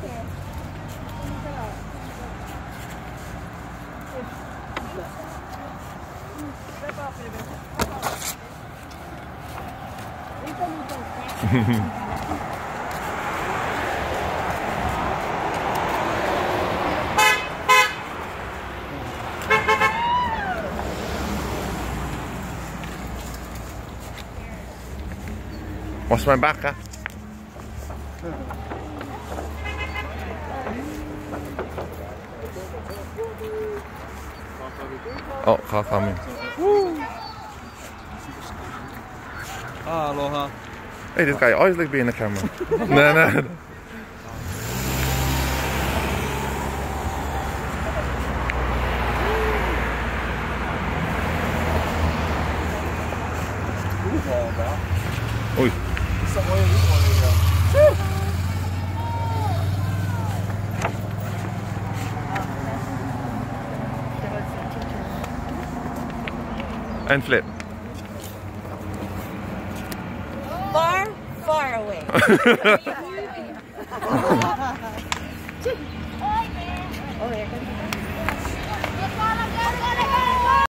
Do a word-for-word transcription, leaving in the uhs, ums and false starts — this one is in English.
What's my back at? Oh, call coming. Ah, aloha. Hey, this guy always like being in the camera. No, no. Ui. And flip. Far, far away.